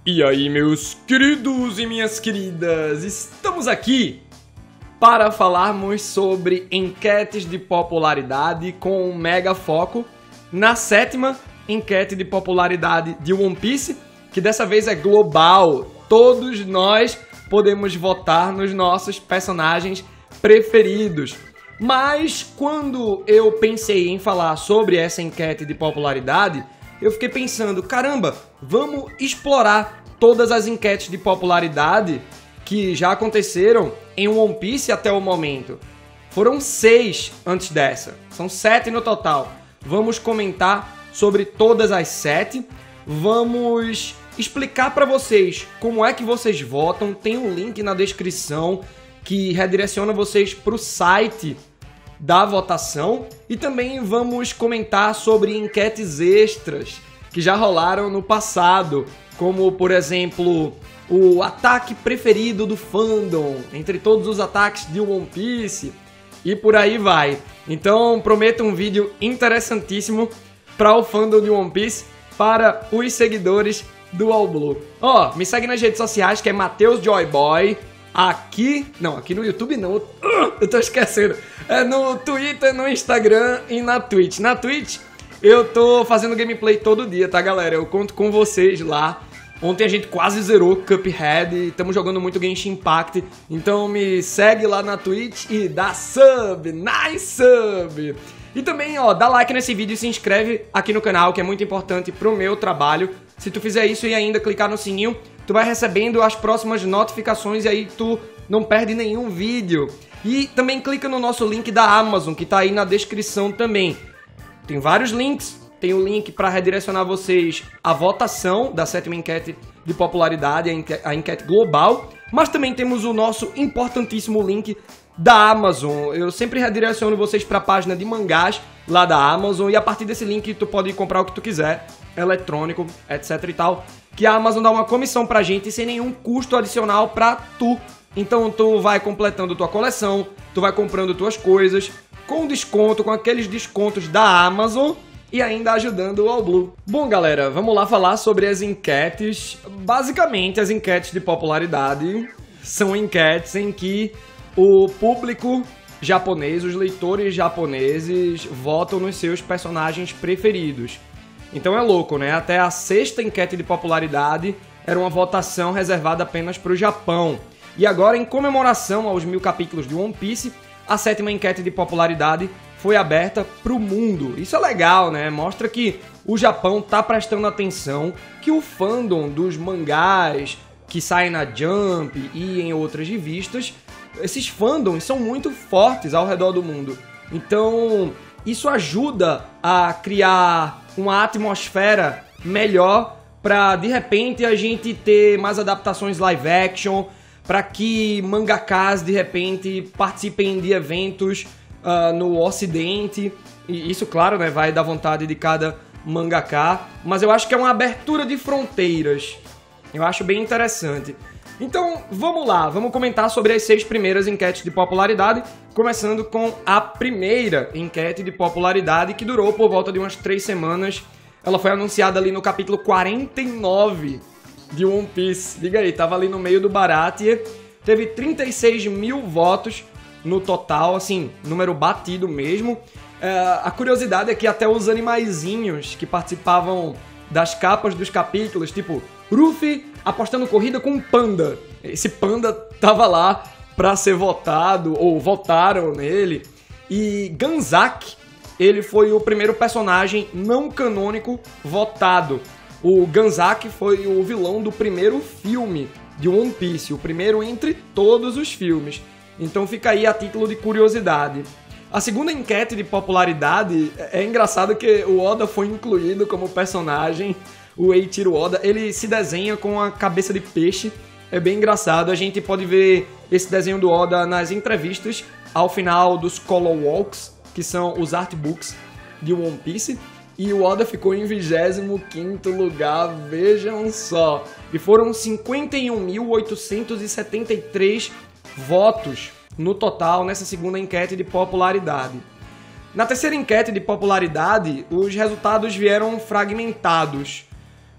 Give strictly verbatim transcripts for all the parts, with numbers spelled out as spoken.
E aí, meus queridos e minhas queridas, estamos aqui para falarmos sobre enquetes de popularidade com um mega foco na sétima enquete de popularidade de One Piece, que dessa vez é global. Todos nós podemos votar nos nossos personagens preferidos. Mas quando eu pensei em falar sobre essa enquete de popularidade, eu fiquei pensando, caramba, vamos explorar todas as enquetes de popularidade que já aconteceram em One Piece até o momento. Foram seis antes dessa, são sete no total. Vamos comentar sobre todas as sete, vamos explicar para vocês como é que vocês votam, tem um link na descrição que redireciona vocês para o site da votação e também vamos comentar sobre enquetes extras que já rolaram no passado, como por exemplo o ataque preferido do fandom entre todos os ataques de One Piece e por aí vai. Então prometo um vídeo interessantíssimo para o fandom de One Piece, para os seguidores do All Blue. Ó, oh, me segue nas redes sociais que é Matheus Joyboy. Aqui, não, aqui no YouTube não, eu tô esquecendo, é no Twitter, no Instagram e na Twitch. Na Twitch eu tô fazendo gameplay todo dia, tá galera? Eu conto com vocês lá. Ontem a gente quase zerou Cuphead e estamos jogando muito Genshin Impact, então me segue lá na Twitch e dá sub, nice sub! E também, ó, dá like nesse vídeo e se inscreve aqui no canal, que é muito importante pro meu trabalho. Se tu fizer isso e ainda clicar no sininho, tu vai recebendo as próximas notificações e aí tu não perde nenhum vídeo. E também clica no nosso link da Amazon, que tá aí na descrição também. Tem vários links, tem o link para redirecionar vocês à votação da sétima enquete de popularidade, a enquete, a enquete global, mas também temos o nosso importantíssimo link da Amazon. Eu sempre redireciono vocês para a página de mangás lá da Amazon e a partir desse link tu pode comprar o que tu quiser, eletrônico, etc e tal, que a Amazon dá uma comissão pra gente sem nenhum custo adicional pra tu. Então tu vai completando tua coleção, tu vai comprando tuas coisas com desconto, com aqueles descontos da Amazon e ainda ajudando o All Blue. Bom galera, vamos lá falar sobre as enquetes. Basicamente as enquetes de popularidade são enquetes em que o público japonês, os leitores japoneses votam nos seus personagens preferidos. Então é louco, né? Até a sexta enquete de popularidade era uma votação reservada apenas para o Japão. E agora, em comemoração aos mil capítulos de One Piece, a sétima enquete de popularidade foi aberta para o mundo. Isso é legal, né? Mostra que o Japão tá prestando atenção, que o fandom dos mangás que saem na Jump e em outras revistas, esses fandoms são muito fortes ao redor do mundo. Então, isso ajuda a criar uma atmosfera melhor para, de repente, a gente ter mais adaptações live action, para que mangakas, de repente, participem de eventos uh, no Ocidente. E isso, claro, né, vai da vontade de cada mangaka, mas eu acho que é uma abertura de fronteiras. Eu acho bem interessante. Então, vamos lá, vamos comentar sobre as seis primeiras enquetes de popularidade, começando com a primeira enquete de popularidade, que durou por volta de umas três semanas. Ela foi anunciada ali no capítulo quarenta e nove de One Piece. Diga aí, tava ali no meio do Baratie. Teve trinta e seis mil votos no total, assim, número batido mesmo. É, a curiosidade é que até os animaizinhos que participavam das capas dos capítulos, tipo Ruffy apostando corrida com um panda. Esse panda tava lá pra ser votado, ou votaram nele. E Ganzaki, ele foi o primeiro personagem não canônico votado. O Ganzaki foi o vilão do primeiro filme de One Piece, o primeiro entre todos os filmes. Então fica aí a título de curiosidade. A segunda enquete de popularidade, é engraçado que o Oda foi incluído como personagem. O Eiichiro Oda, ele se desenha com a cabeça de peixe, é bem engraçado. A gente pode ver esse desenho do Oda nas entrevistas ao final dos Color Walks, que são os artbooks de One Piece, e o Oda ficou em vigésimo quinto lugar, vejam só. E foram cinquenta e um mil oitocentos e setenta e três votos no total nessa segunda enquete de popularidade. Na terceira enquete de popularidade, os resultados vieram fragmentados.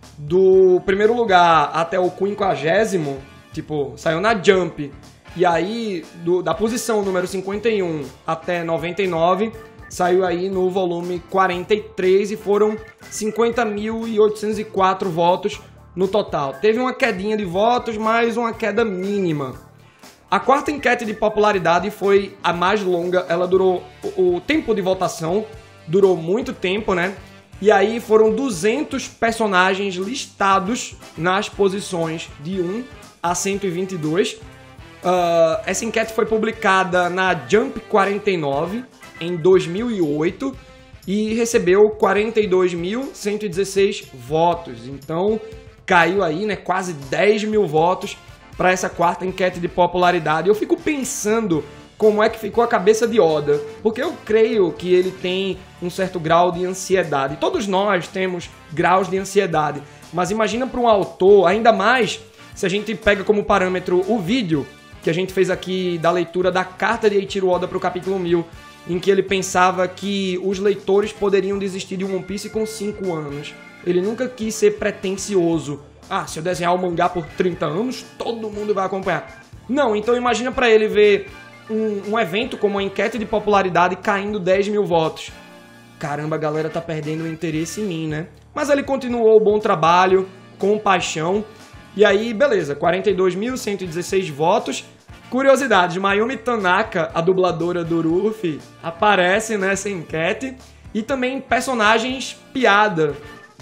do primeiro lugar até o quinquagésimo, tipo, saiu na Jump. E aí, do, da posição número cinquenta e um até noventa e nove, saiu aí no volume quarenta e três e foram cinquenta mil oitocentos e quatro votos no total. Teve uma quedinha de votos, mas uma queda mínima. A quarta enquete de popularidade foi a mais longa, ela durou, o, o tempo de votação durou muito tempo, né? E aí foram duzentos personagens listados nas posições de um a cento e vinte e dois. Uh, essa enquete foi publicada na Jump quarenta e nove em dois mil e oito e recebeu quarenta e dois mil cento e dezesseis votos. Então caiu aí, né, quase dez mil votos para essa quarta enquete de popularidade. Eu fico pensando como é que ficou a cabeça de Oda, porque eu creio que ele tem um certo grau de ansiedade. Todos nós temos graus de ansiedade, mas imagina para um autor, ainda mais se a gente pega como parâmetro o vídeo que a gente fez aqui da leitura da carta de Eiichiro Oda para o capítulo mil, em que ele pensava que os leitores poderiam desistir de One Piece com cinco anos. Ele nunca quis ser pretencioso. Ah, se eu desenhar o mangá por trinta anos, todo mundo vai acompanhar. Não, então imagina para ele ver um, um evento como a enquete de popularidade caindo dez mil votos. Caramba, a galera tá perdendo o interesse em mim, né? Mas ele continuou o bom trabalho, com paixão. E aí, beleza, quarenta e dois mil cento e dezesseis votos. Curiosidades, Mayumi Tanaka, a dubladora do Luffy, aparece nessa enquete. E também personagens piada.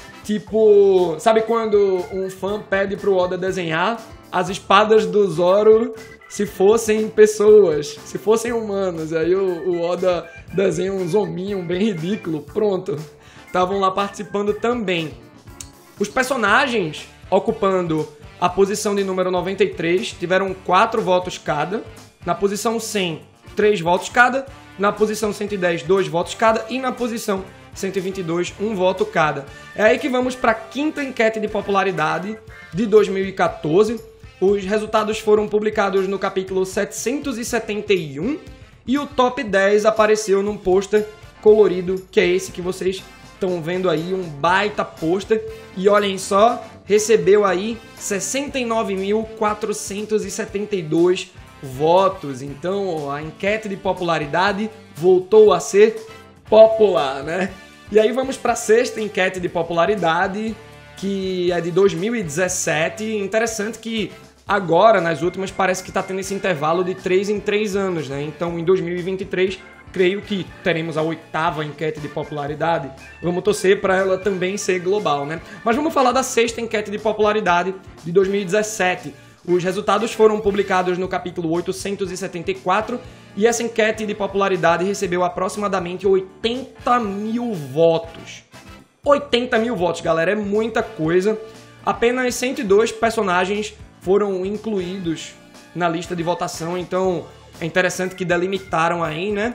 Tipo, sabe quando um fã pede pro Oda desenhar as espadas do Zoro se fossem pessoas, se fossem humanos? Aí o, o Oda desenha um zominho bem ridículo, pronto. Estavam lá participando também. Os personagens ocupando a posição de número noventa e três tiveram quatro votos cada. Na posição cem, três votos cada. Na posição cento e dez, dois votos cada. E na posição cento e vinte e dois, um voto cada. É aí que vamos para a quinta enquete de popularidade de dois mil e quatorze. Os resultados foram publicados no capítulo setecentos e setenta e um e o top dez apareceu num pôster colorido, que é esse que vocês estão vendo aí, um baita pôster. E olhem só, recebeu aí sessenta e nove mil quatrocentos e setenta e dois votos. Então a enquete de popularidade voltou a ser popular, né? E aí vamos para a sexta enquete de popularidade, que é de dois mil e dezessete. Interessante que agora, nas últimas, parece que está tendo esse intervalo de três em três anos, né? Então, em dois mil e vinte e três, creio que teremos a oitava enquete de popularidade. Vamos torcer para ela também ser global, né? Mas vamos falar da sexta enquete de popularidade de dois mil e dezessete. Os resultados foram publicados no capítulo oitocentos e setenta e quatro e essa enquete de popularidade recebeu aproximadamente oitenta mil votos. oitenta mil votos, galera, é muita coisa. Apenas cento e dois personagens foram incluídos na lista de votação, então é interessante que delimitaram aí, né?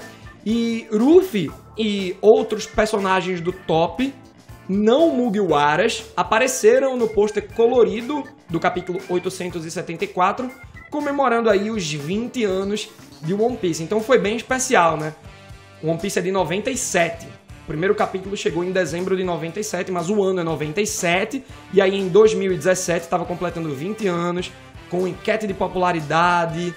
E Luffy e outros personagens do top não Mugiwaras apareceram no pôster colorido do capítulo oitocentos e setenta e quatro, comemorando aí os vinte anos de One Piece. Então foi bem especial, né? One Piece é de noventa e sete. O primeiro capítulo chegou em dezembro de noventa e sete, mas o ano é noventa e sete. E aí em dois mil e dezessete estava completando vinte anos, com enquete de popularidade.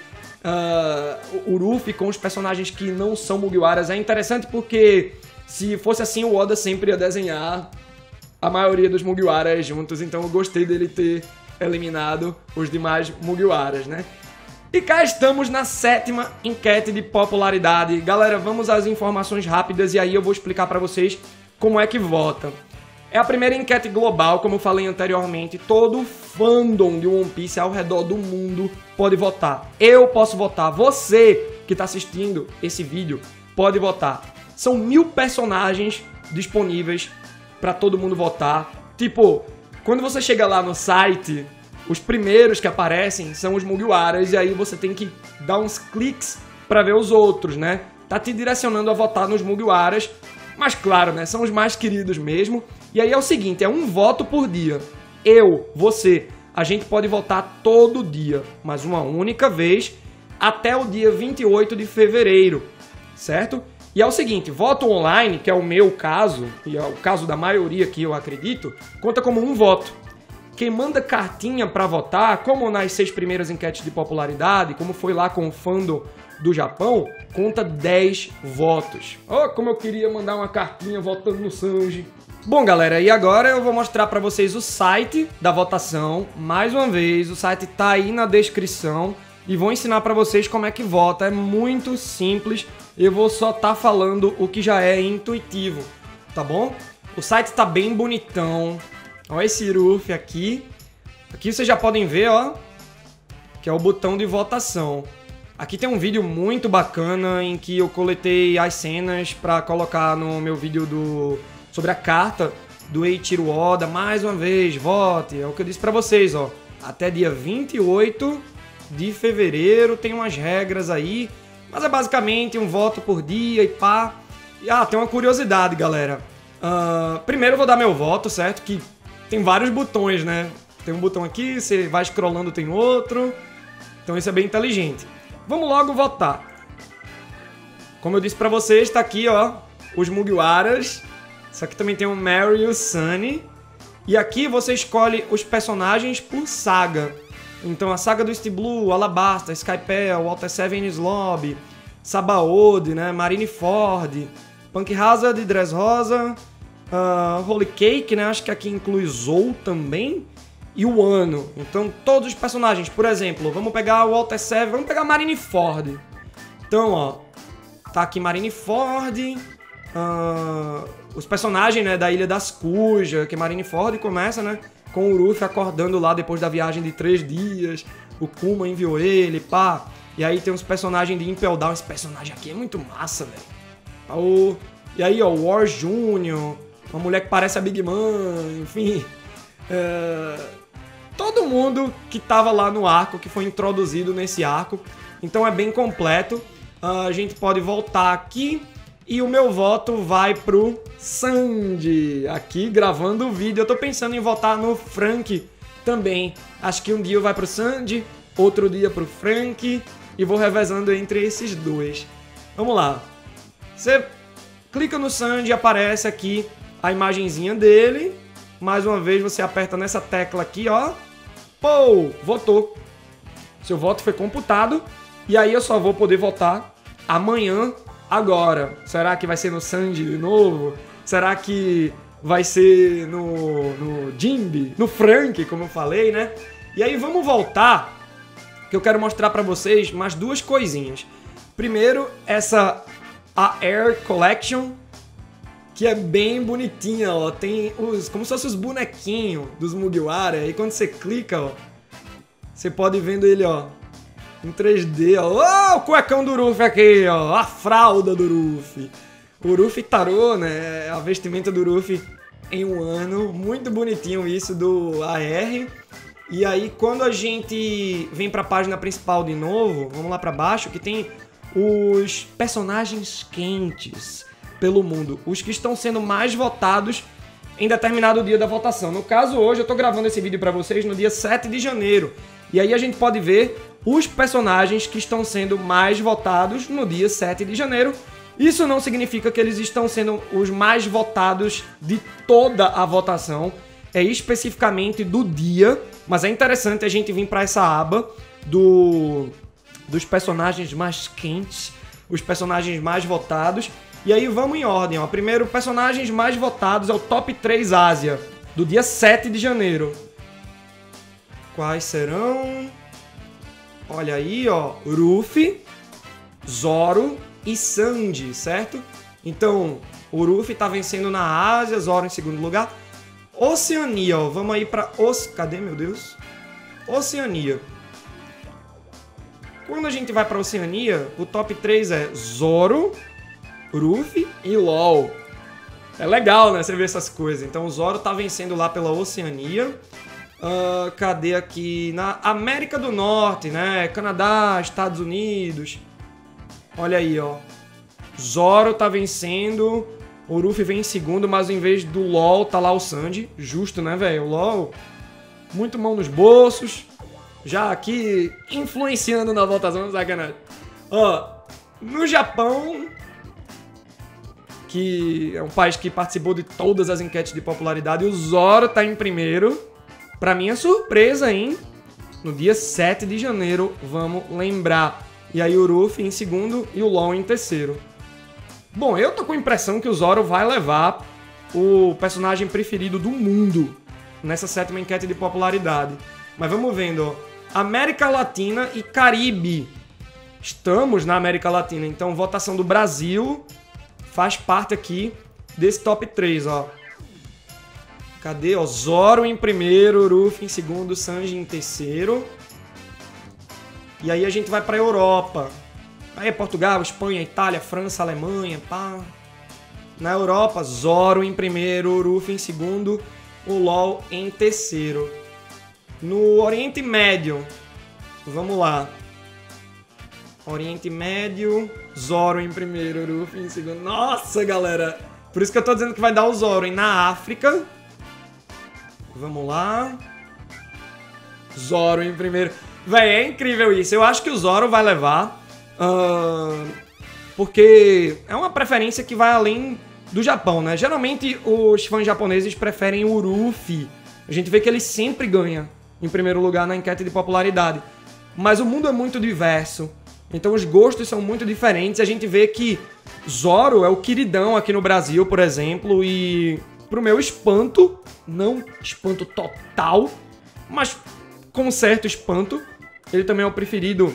Uh, o Luffy com os personagens que não são Mugiwaras. É interessante porque se fosse assim, o Oda sempre ia desenhar a maioria dos Mugiwaras juntos. Então eu gostei dele ter eliminado os demais Mugiwaras, né? E cá estamos na sétima enquete de popularidade. Galera, vamos às informações rápidas e aí eu vou explicar pra vocês como é que vota. É a primeira enquete global, como eu falei anteriormente. Todo fandom de One Piece ao redor do mundo pode votar. Eu posso votar. Você que está assistindo esse vídeo pode votar. São mil personagens disponíveis para todo mundo votar. Tipo, quando você chega lá no site, os primeiros que aparecem são os Mugiwaras, e aí você tem que dar uns cliques para ver os outros, né? Tá te direcionando a votar nos Mugiwaras, mas claro, né? São os mais queridos mesmo. E aí é o seguinte, é um voto por dia. Eu, você, a gente pode votar todo dia, mas uma única vez, até o dia vinte e oito de fevereiro, certo? E é o seguinte, voto online, que é o meu caso, e é o caso da maioria que eu acredito, conta como um voto. quem manda cartinha pra votar, como nas seis primeiras enquetes de popularidade, como foi lá com o fandom do Japão, conta dez votos. Oh, como eu queria mandar uma cartinha votando no Sanji. Bom, galera, e agora eu vou mostrar pra vocês o site da votação. Mais uma vez, o site tá aí na descrição e vou ensinar pra vocês como é que vota. É muito simples, eu vou só tá falando o que já é intuitivo, tá bom? O site tá bem bonitão. Olha esse Ruffy aqui. Aqui vocês já podem ver, ó, que é o botão de votação. Aqui tem um vídeo muito bacana em que eu coletei as cenas pra colocar no meu vídeo do... sobre a carta do Eiichiro Oda. Mais uma vez, vote. É o que eu disse pra vocês, ó. Até dia vinte e oito de fevereiro tem umas regras aí. Mas é basicamente um voto por dia e pá. E ah, tem uma curiosidade, galera. Uh, primeiro eu vou dar meu voto, certo? Que tem vários botões, né? Tem um botão aqui, você vai scrollando, tem outro. Então isso é bem inteligente. Vamos logo votar. Como eu disse pra vocês, tá aqui, ó, os Mugiwaras. Isso aqui também tem o Mary e o Sunny. E aqui você escolhe os personagens por saga. Então a saga do East Blue, Alabasta, Skypea, Walter Seven Lobby, Sabaody, né, Marineford, Punk Hazard, Dressrosa, uh, Holy Cake, né, acho que aqui inclui Zou também. E o Ano. Então todos os personagens, por exemplo, vamos pegar o Walter Seven, vamos pegar Marineford. Então, ó, tá aqui Marineford, uh, os personagens, né, da Ilha das Cujas, que Marineford começa, né, com o Ruffy acordando lá depois da viagem de três dias, o Kuma enviou ele, pá. E aí tem uns personagens de Impel Down, esse personagem aqui é muito massa, velho. E aí, ó, War Júnior, uma mulher que parece a Big Mom, enfim. Uh, todo mundo que tava lá no arco, que foi introduzido nesse arco. Então é bem completo. Uh, a gente pode voltar aqui. E o meu voto vai pro Sandy. Aqui gravando o vídeo. Eu tô pensando em votar no Frank também. Acho que um dia vai pro Sandy, outro dia pro Frank. E vou revezando entre esses dois. Vamos lá. Você clica no Sandy e aparece aqui a imagenzinha dele. Mais uma vez você aperta nessa tecla aqui, ó. Pô, votou. Seu voto foi computado. E aí eu só vou poder votar amanhã, agora. Será que vai ser no Sandy de novo? Será que vai ser no, no Jinbe? No Frank, como eu falei, né? E aí vamos voltar, que eu quero mostrar pra vocês mais duas coisinhas. Primeiro, essa a Air Collection, que é bem bonitinha, ó. Tem os, como se fossem os bonequinhos dos Mugiwara. E quando você clica, ó, você pode ir vendo ele, ó, em três D, ó. Oh, o cuecão do Ruffy aqui, ó. A fralda do Ruffy. O Ruffy tarô, né? A vestimenta do Ruffy em um ano. Muito bonitinho isso do A R. E aí, quando a gente vem pra página principal de novo, vamos lá pra baixo, que tem os personagens quentes pelo mundo, os que estão sendo mais votados em determinado dia da votação. No caso, hoje eu tô gravando esse vídeo pra vocês no dia sete de janeiro. E aí a gente pode ver os personagens que estão sendo mais votados no dia sete de janeiro. Isso não significa que eles estão sendo os mais votados de toda a votação. É especificamente do dia. Mas é interessante a gente vir pra essa aba do, dos personagens mais quentes, os personagens mais votados. E aí vamos em ordem, ó. Primeiro, personagens mais votados é o Top três Ásia, do dia sete de janeiro. Quais serão? Olha aí, ó. Ruffy, Zoro e Sandy, certo? Então, o Ruffy tá vencendo na Ásia, Zoro em segundo lugar. Oceania, ó. Vamos aí pra... Os... Cadê, meu Deus? Oceania. Quando a gente vai pra Oceania, o top três é Zoro, Ruffy e LOL. É legal, né? Você ver essas coisas. Então o Zoro tá vencendo lá pela Oceania. Uh, cadê aqui? Na América do Norte, né? Canadá, Estados Unidos. Olha aí, ó. Zoro tá vencendo. O Ruffy vem em segundo, mas em vez do LOL tá lá o Sandy. Justo, né, velho? O LOL, muito mão nos bolsos. Já aqui influenciando na votação, sacanagem. Ó, no Japão, que é um país que participou de todas as enquetes de popularidade, o Zoro tá em primeiro. Pra minha surpresa, hein? No dia sete de janeiro, vamos lembrar. E aí o Ruffy em segundo e o Law em terceiro. Bom, eu tô com a impressão que o Zoro vai levar o personagem preferido do mundo nessa sétima enquete de popularidade. Mas vamos vendo, ó. América Latina e Caribe. Estamos na América Latina, então votação do Brasil faz parte aqui desse top três, ó. Cadê? Ó, Zoro em primeiro, Ruffy em segundo, Sanji em terceiro. E aí a gente vai pra Europa. Aí é Portugal, Espanha, Itália, França, Alemanha, pá. Na Europa, Zoro em primeiro, Ruffy em segundo, o LOL em terceiro. No Oriente Médio, vamos lá. Oriente Médio, Zoro em primeiro, Ruffy em segundo. Nossa, galera! Por isso que eu tô dizendo que vai dar o Zoro, hein? Na África... Vamos lá. Zoro em primeiro. Véi, é incrível isso. Eu acho que o Zoro vai levar. Uh, porque é uma preferência que vai além do Japão, né? Geralmente os fãs japoneses preferem o Ruffy. A gente vê que ele sempre ganha em primeiro lugar na enquete de popularidade. Mas o mundo é muito diverso. Então os gostos são muito diferentes. A gente vê que Zoro é o queridão aqui no Brasil, por exemplo. E pro meu espanto... Não espanto total, mas com certo espanto. Ele também é o preferido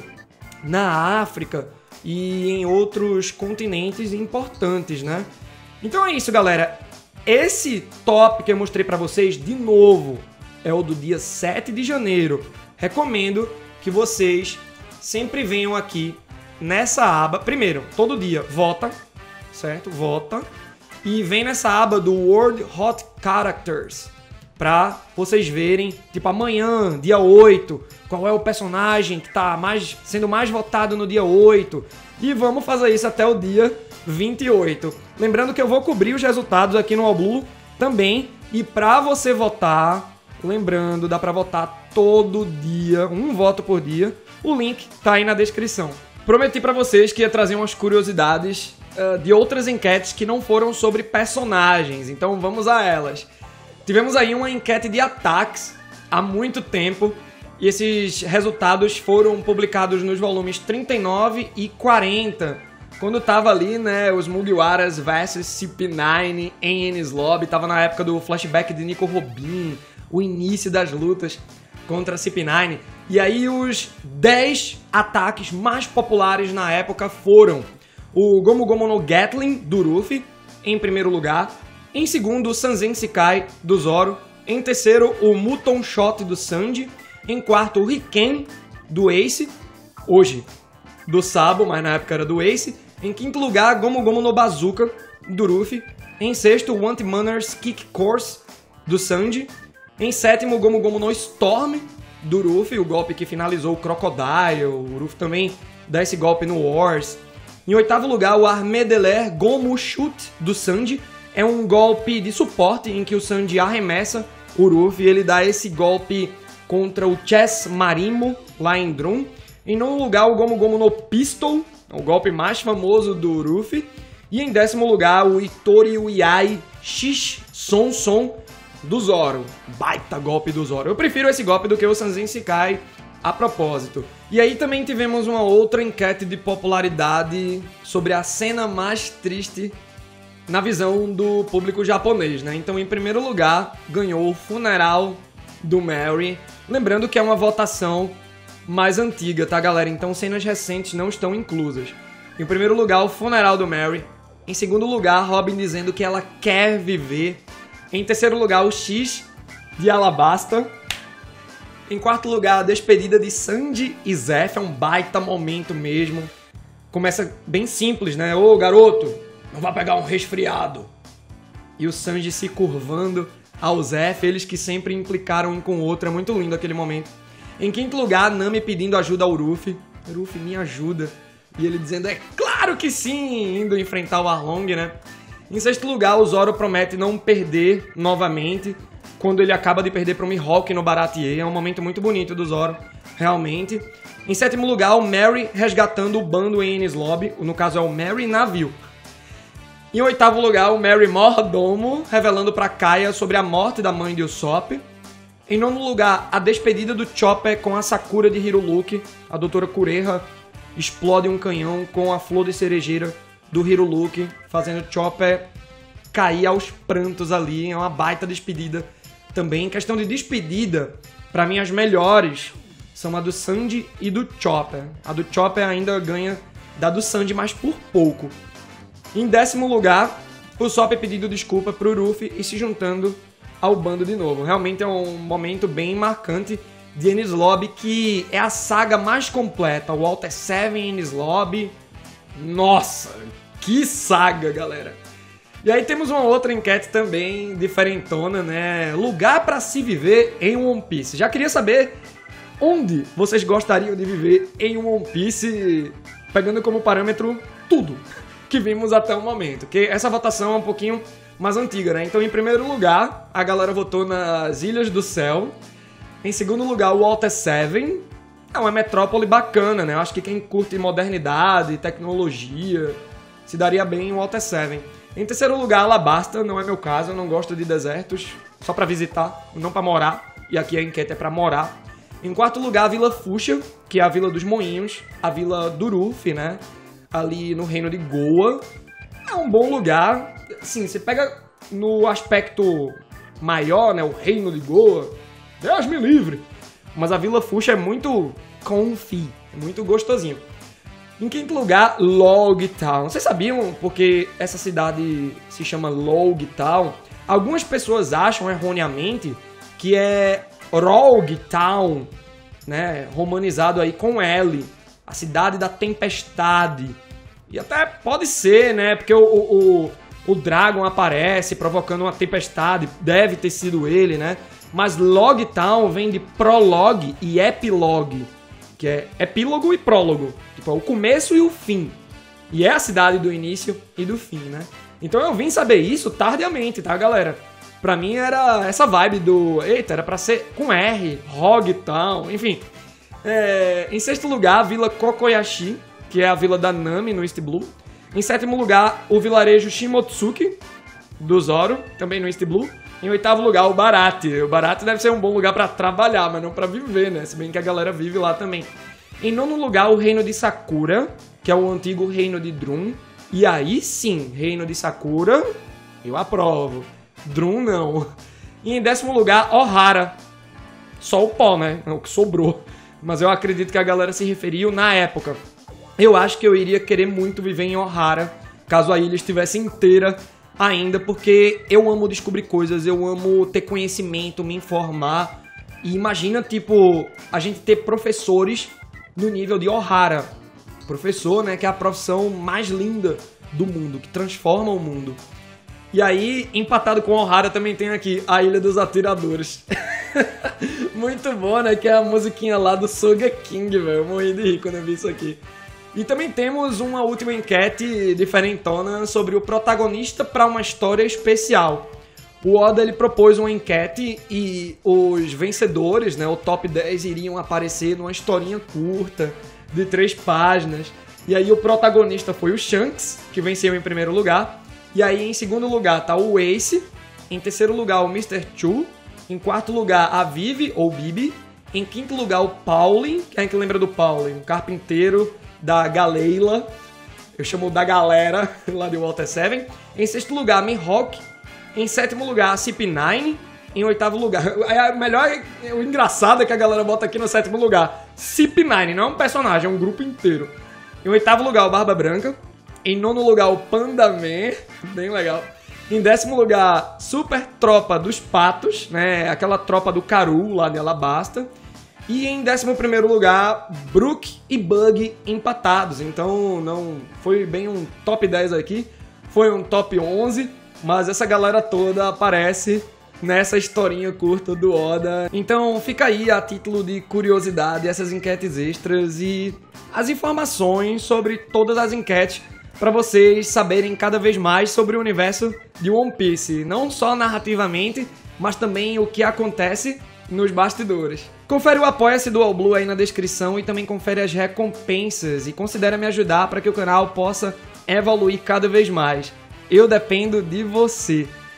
na África e em outros continentes importantes, né? Então é isso, galera. Esse top que eu mostrei pra vocês, de novo, é o do dia sete de janeiro. Recomendo que vocês sempre venham aqui nessa aba. Primeiro, todo dia, vota, certo? Vota. E vem nessa aba do World Hot Characters pra vocês verem, tipo, amanhã, dia oito, qual é o personagem que tá mais, sendo mais votado no dia oito. E vamos fazer isso até o dia vinte e oito. Lembrando que eu vou cobrir os resultados aqui no All Blue também. E pra você votar, lembrando, dá pra votar todo dia, um voto por dia. O link tá aí na descrição. Prometi pra vocês que ia trazer umas curiosidades Uh, de outras enquetes que não foram sobre personagens, então vamos a elas. Tivemos aí uma enquete de ataques há muito tempo e esses resultados foram publicados nos volumes trinta e nove e quarenta, quando tava ali, né, os Mugiwaras versus C P nove em Enies Lobby, tava na época do flashback de Nico Robin, o início das lutas contra C P nove, e aí os dez ataques mais populares na época foram o Gomu Gomu no Gatling, do Ruffy, em primeiro lugar. Em segundo, o Sanzen Shikai, do Zoro. Em terceiro, o Muton Shot, do Sanji. Em quarto, o Riken, do Ace. Hoje, do Sabo, mas na época era do Ace. Em quinto lugar, Gomu Gomu no Bazooka, do Ruffy. Em sexto, o Anti-Manners Kick Course, do Sanji. Em sétimo, o Gomu Gomu no Storm, do Ruffy, o golpe que finalizou o Crocodile. O Ruffy também dá esse golpe no Wars. Em oitavo lugar, o Armedeler Gomu Shoot, do Sanji. É um golpe de suporte em que o Sanji arremessa o Ruffy. Ele dá esse golpe contra o Chess Marimo, lá em Drum. Em nono lugar, o Gomu Gomu no Pistol, o golpe mais famoso do Ruffy. E em décimo lugar, o Itori Uiai Shish Son Son, do Zoro. Baita golpe do Zoro. Eu prefiro esse golpe do que o Sanzen Shikai, a propósito. E aí também tivemos uma outra enquete de popularidade sobre a cena mais triste na visão do público japonês, né? Então, em primeiro lugar, ganhou o funeral do Mary. Lembrando que é uma votação mais antiga, tá, galera? Então, cenas recentes não estão inclusas. Em primeiro lugar, o funeral do Mary. Em segundo lugar, Robin dizendo que ela quer viver. Em terceiro lugar, o X de Alabasta. Em quarto lugar, a despedida de Sanji e Zeph, é um baita momento mesmo. Começa bem simples, né? Ô, garoto, não vai pegar um resfriado. E o Sanji se curvando ao Zeph, eles que sempre implicaram um com o outro, é muito lindo aquele momento. Em quinto lugar, Nami pedindo ajuda ao Ruffy. Ruffy, me ajuda. E ele dizendo, é claro que sim, indo enfrentar o Arlong, né? Em sexto lugar, o Zoro promete não perder novamente, quando ele acaba de perder para o Mihawk no Baratie. É um momento muito bonito do Zoro, realmente. Em sétimo lugar, o Mary resgatando o bando em Enies Lobby. No caso, é o Mary Navio. Em oitavo lugar, o Mary Mordomo revelando para Kaia sobre a morte da mãe de Usopp. Em nono lugar, a despedida do Chopper com a Sakura de Hiruluki. A doutora Kureha explode um canhão com a flor de cerejeira do Hiruluki, fazendo o Chopper cair aos prantos ali. É uma baita despedida também. Em questão de despedida, pra mim as melhores são a do Sanji e do Chopper. A do Chopper ainda ganha da do Sanji, mas por pouco. Em décimo lugar, o Sop pedindo desculpa pro Luffy e se juntando ao bando de novo. Realmente é um momento bem marcante de Enies Lobby, que é a saga mais completa. O Water Seven, Enies Lobby. Nossa, que saga, galera! E aí temos uma outra enquete também diferentona, né? Lugar pra se viver em One Piece. Já queria saber onde vocês gostariam de viver em One Piece, pegando como parâmetro tudo que vimos até o momento. Porque essa votação é um pouquinho mais antiga, né? Então, em primeiro lugar, a galera votou nas Ilhas do Céu. Em segundo lugar, o Water Seven. É uma metrópole bacana, né? Eu acho que quem curte modernidade, tecnologia, se daria bem em Water Seven. Em terceiro lugar, Alabasta. Não é meu caso, eu não gosto de desertos. Só pra visitar, não pra morar. E aqui a enquete é pra morar. Em quarto lugar, a Vila Fuxia, que é a Vila dos Moinhos. A Vila do Luffy, né? Ali no reino de Goa. É um bom lugar. Assim, você pega no aspecto maior, né? O reino de Goa. Deus me livre! Mas a Vila Fuxia é muito comfy, é muito gostosinho. Em quinto lugar, Log Town. Vocês sabiam porque essa cidade se chama Log Town? Algumas pessoas acham erroneamente que é Rogue Town, né? Romanizado aí com L, a cidade da tempestade. E até pode ser, né? Porque o, o, o Dragon aparece provocando uma tempestade, deve ter sido ele, né? Mas Log Town vem de prologue e epilogue, que é epílogo e prólogo. Tipo, é o começo e o fim. E é a cidade do início e do fim, né? Então eu vim saber isso tardiamente, tá, galera? Pra mim era essa vibe do... Eita, era pra ser com R, Rogue Town, enfim. É... Em sexto lugar, a Vila Kokoyashi, que é a vila da Nami no East Blue. Em sétimo lugar, o vilarejo Shimotsuki, do Zoro, também no East Blue. Em oitavo lugar, o Baratie. O Baratie deve ser um bom lugar pra trabalhar, mas não pra viver, né? Se bem que a galera vive lá também. Em nono lugar, o reino de Sakura, que é o antigo reino de Drum. E aí sim, reino de Sakura, eu aprovo. Drum não. E em décimo lugar, Ohara. Só o pó, né? É o que sobrou. Mas eu acredito que a galera se referiu na época. Eu acho que eu iria querer muito viver em Ohara, caso a ilha estivesse inteira ainda, porque eu amo descobrir coisas, eu amo ter conhecimento, me informar. E imagina, tipo, a gente ter professores no nível de Ohara. Professor, né, que é a profissão mais linda do mundo, que transforma o mundo. E aí, empatado com Ohara, também tem aqui a Ilha dos Atiradores. Muito bom, né, que é a musiquinha lá do Sogeking, velho. Eu morri de rir quando eu vi isso aqui. E também temos uma última enquete diferentona sobre o protagonista para uma história especial. O Oda ele propôs uma enquete e os vencedores, né, o top dez, iriam aparecer numa historinha curta de três páginas. E aí o protagonista foi o Shanks, que venceu em primeiro lugar. E aí em segundo lugar tá o Ace. Em terceiro lugar o mister Chu. Em quarto lugar a Vivi, ou Bibi. Em quinto lugar o Pauling. Quem é que lembra do Pauling? O carpinteiro da Galeila, eu chamo da galera lá de Water Seven. Em sexto lugar, Mihawk. Em sétimo lugar, a C P nove. Em oitavo lugar, é o melhor, o engraçado é que a galera bota aqui no sétimo lugar, C P nove, não é um personagem, é um grupo inteiro. Em oitavo lugar, o Barba Branca. Em nono lugar, o Panda Man, bem legal. Em décimo lugar, Super Tropa dos Patos, né, aquela tropa do Karu lá de Alabasta. E em décimo primeiro lugar, Brook e Bug empatados. Então não foi bem um top dez aqui, foi um top onze, mas essa galera toda aparece nessa historinha curta do Oda. Então fica aí a título de curiosidade essas enquetes extras e as informações sobre todas as enquetes para vocês saberem cada vez mais sobre o universo de One Piece. Não só narrativamente, mas também o que acontece nos bastidores. Confere o Apoia-se do All Blue aí na descrição e também confere as recompensas e considere me ajudar para que o canal possa evoluir cada vez mais. Eu dependo de você.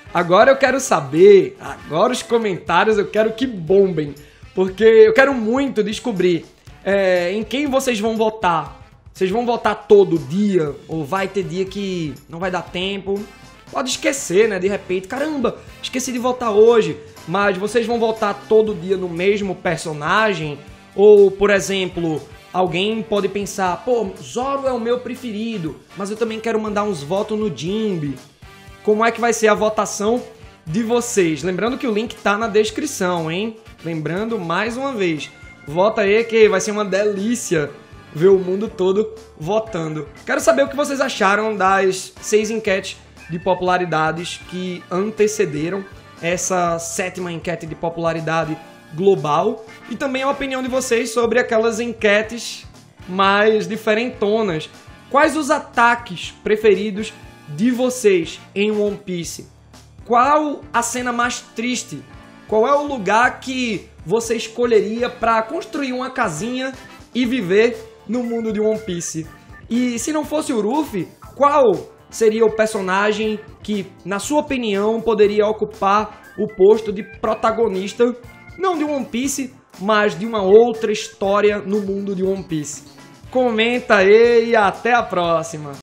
Agora eu quero saber, agora os comentários eu quero que bombem, porque eu quero muito descobrir é, em quem vocês vão votar. Vocês vão votar todo dia? Ou vai ter dia que não vai dar tempo? Pode esquecer, né? De repente, caramba, esqueci de votar hoje. Mas vocês vão votar todo dia no mesmo personagem? Ou, por exemplo, alguém pode pensar, pô, Zoro é o meu preferido, mas eu também quero mandar uns votos no Jinbe. Como é que vai ser a votação de vocês? Lembrando que o link tá na descrição, hein? Lembrando, mais uma vez, vota aí que vai ser uma delícia ver o mundo todo votando. Quero saber o que vocês acharam das seis enquetes de popularidades que antecederam essa sétima enquete de popularidade global e também a opinião de vocês sobre aquelas enquetes mais diferentonas. Quais os ataques preferidos de vocês em One Piece? Qual a cena mais triste? Qual é o lugar que você escolheria para construir uma casinha e viver no mundo de One Piece? E se não fosse o Ruffy, qual seria o personagem que, na sua opinião, poderia ocupar o posto de protagonista, não de One Piece, mas de uma outra história no mundo de One Piece? Comenta aí e até a próxima!